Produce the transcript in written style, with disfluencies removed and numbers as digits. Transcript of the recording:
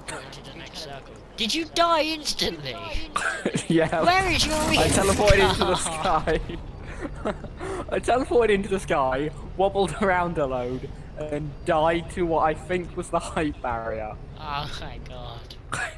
teleported to the next circle. Did you die instantly? Yeah. Where is your I teleported into the car? sky. I teleported into the sky, wobbled around a load, and died to what I think was the height barrier. Oh my god.